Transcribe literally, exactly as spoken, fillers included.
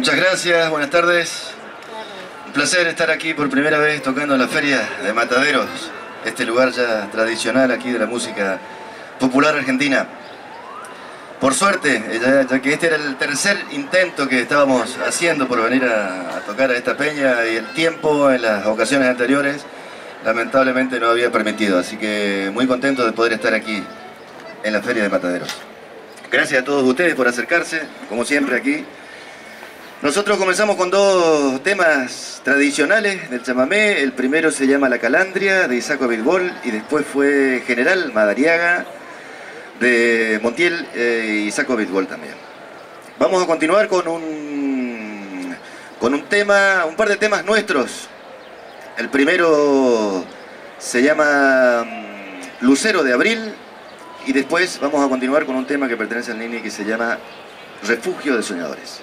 Muchas gracias, buenas tardes. Un placer estar aquí por primera vez tocando en la Feria de Mataderos, este lugar ya tradicional aquí de la música popular argentina. Por suerte, ya, ya que este era el tercer intento que estábamos haciendo por venir a, a tocar a esta peña y el tiempo en las ocasiones anteriores lamentablemente no había permitido, así que muy contento de poder estar aquí en la Feria de Mataderos. Gracias a todos ustedes por acercarse, como siempre aquí. Nosotros comenzamos con dos temas tradicionales del chamamé. El primero se llama La Calandria, de Isaco Abitbol, y después fue General Madariaga, de Montiel eh, y Isaco Abitbol también. Vamos a continuar con un, con un tema, un par de temas nuestros. El primero se llama Lucero de Abril, y después vamos a continuar con un tema que pertenece al Nini que se llama Refugio de Soñadores.